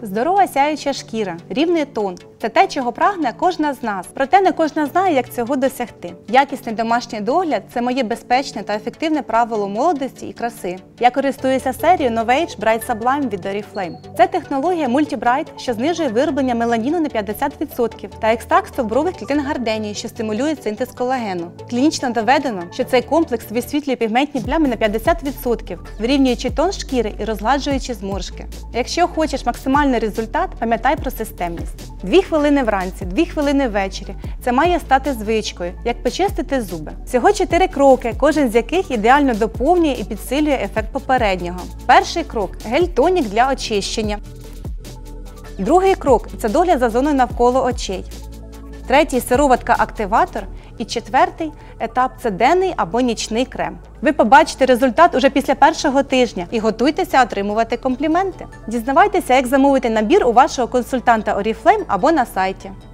Здорова сяюча шкіра, рівний тон – це те, чого прагне кожна з нас. Проте не кожна знає, як цього досягти. Якісний домашній догляд – це моє безпечне та ефективне правило молодості і краси. Я користуюся серією Novage Bright Sublime від Oriflame. Це технологія Multi Bright, що знижує вироблення меланіну на 50% та екстракт стовбрових клітин гарденії, що стимулює синтез колагену. Клінічно доведено, що цей комплекс висвітлює пігментні плями на 50%, вирівнюючи тон шкіри і розгладжуючи зморшки. Якщо хочеш максимальний результат, пам'ятай про системність. 2 хвилини вранці, 2 хвилини ввечері. Це має стати звичкою, як почистити зуби. Всього 4 кроки, кожен з яких ідеально доповнює і підсилює ефект попереднього. Перший крок – гель-тонік для очищення. Другий крок – це догляд за зоною навколо очей. Третій – сироватка-активатор. І четвертий етап – це денний або нічний крем. Ви побачите результат уже після першого тижня і готуйтеся отримувати компліменти. Дізнавайтеся, як замовити набір у вашого консультанта Oriflame або на сайті.